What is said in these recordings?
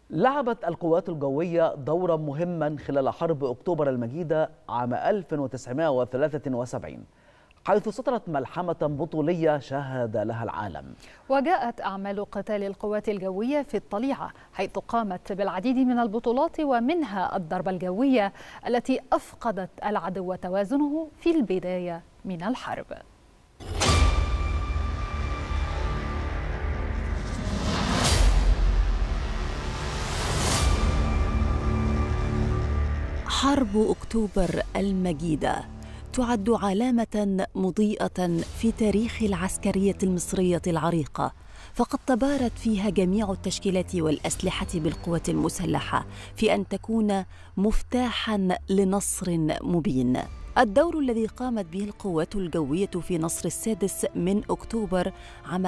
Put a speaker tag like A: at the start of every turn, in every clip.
A: لعبت القوات الجوية دورا مهما خلال حرب أكتوبر المجيدة عام 1973، حيث سطرت ملحمة بطولية شهد لها العالم.
B: وجاءت أعمال قتال القوات الجوية في الطليعة، حيث قامت بالعديد من البطولات، ومنها الضربة الجوية التي أفقدت العدو توازنه في البداية من الحرب.
C: حرب أكتوبر المجيدة تعد علامة مضيئة في تاريخ العسكرية المصرية العريقة، فقد تبارت فيها جميع التشكيلات والأسلحة بالقوات المسلحة في أن تكون مفتاحاً لنصر مبين. الدور الذي قامت به القوات الجوية في نصر السادس من أكتوبر عام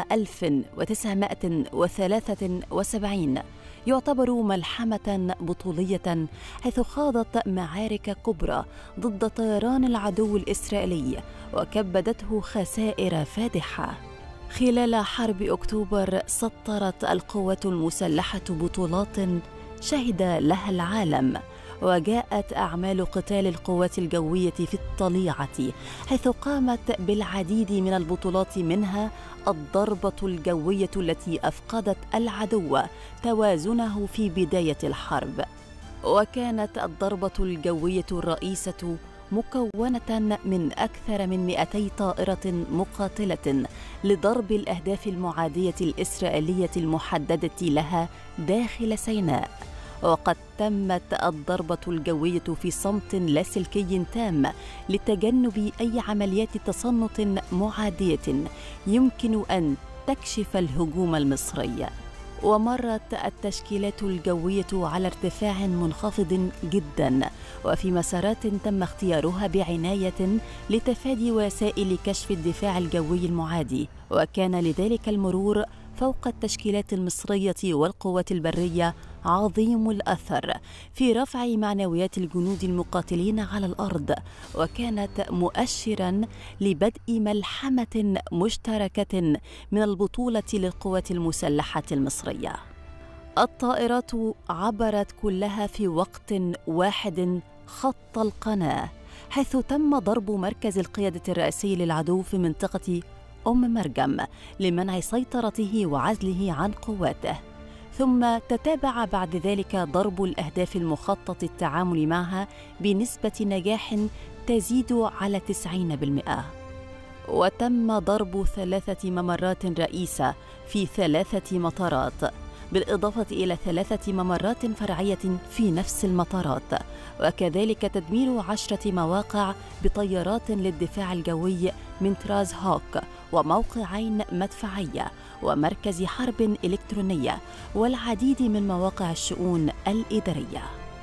C: 1973 يعتبر ملحمة بطولية، حيث خاضت معارك كبرى ضد طيران العدو الإسرائيلي وكبدته خسائر فادحة. خلال حرب أكتوبر سطرت القوات المسلحة بطولات شهد لها العالم، وجاءت أعمال قتال القوات الجوية في الطليعة، حيث قامت بالعديد من البطولات، منها الضربة الجوية التي أفقدت العدو توازنه في بداية الحرب. وكانت الضربة الجوية الرئيسة مكونة من أكثر من 200 طائرة مقاتلة لضرب الأهداف المعادية الإسرائيلية المحددة لها داخل سيناء. وقد تمت الضربة الجوية في صمت لاسلكي تام لتجنب أي عمليات تصنت معادية يمكن أن تكشف الهجوم المصري. ومرت التشكيلات الجوية على ارتفاع منخفض جدا، وفي مسارات تم اختيارها بعناية لتفادي وسائل كشف الدفاع الجوي المعادي، وكان لذلك المرور فوق التشكيلات المصرية والقوات البرية عظيم الأثر في رفع معنويات الجنود المقاتلين على الأرض، وكانت مؤشراً لبدء ملحمة مشتركة من البطولة للقوات المسلحة المصرية. الطائرات عبرت كلها في وقت واحد خط القناة، حيث تم ضرب مركز القيادة الرئيسي للعدو في منطقة مرجم لمنع سيطرته وعزله عن قواته، ثم تتابع بعد ذلك ضرب الأهداف المخطط التعامل معها بنسبة نجاح تزيد على 90%. وتم ضرب 3 ممرات رئيسة في 3 مطارات، بالإضافة إلى 3 ممرات فرعية في نفس المطارات، وكذلك تدمير 10 مواقع بطيارات للدفاع الجوي من طراز هوك، وموقعين مدفعية، ومركز حرب إلكترونية، والعديد من مواقع الشؤون الإدارية.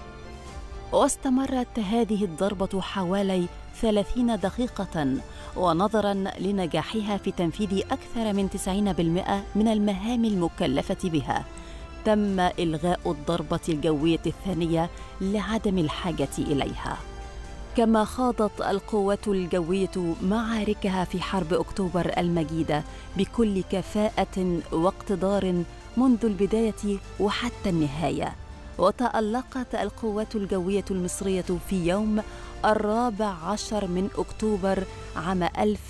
C: واستمرت هذه الضربة حوالي 30 دقيقة، ونظراً لنجاحها في تنفيذ أكثر من 90% من المهام المكلفة بها، تم إلغاء الضربة الجوية الثانية لعدم الحاجة إليها. كما خاضت القوات الجوية معاركها في حرب أكتوبر المجيدة بكل كفاءة واقتدار منذ البداية وحتى النهاية. وتألقت القوات الجوية المصرية في يوم 14 من أكتوبر عام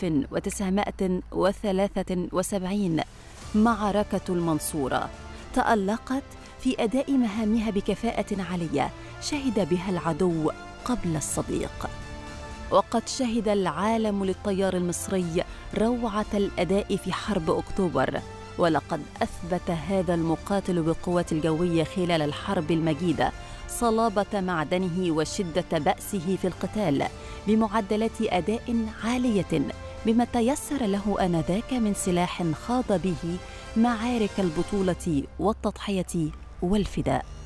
C: 1973 معركة المنصورة، تألقت في أداء مهامها بكفاءة عالية شهد بها العدو قبل الصديق. وقد شهد العالم للطيار المصري روعة الأداء في حرب أكتوبر، ولقد أثبت هذا المقاتل بالقوات الجوية خلال الحرب المجيدة صلابة معدنه وشدة بأسه في القتال بمعدلات أداء عالية، بما تيسر له آنذاك من سلاح خاض به معارك البطولة والتضحية والفداء.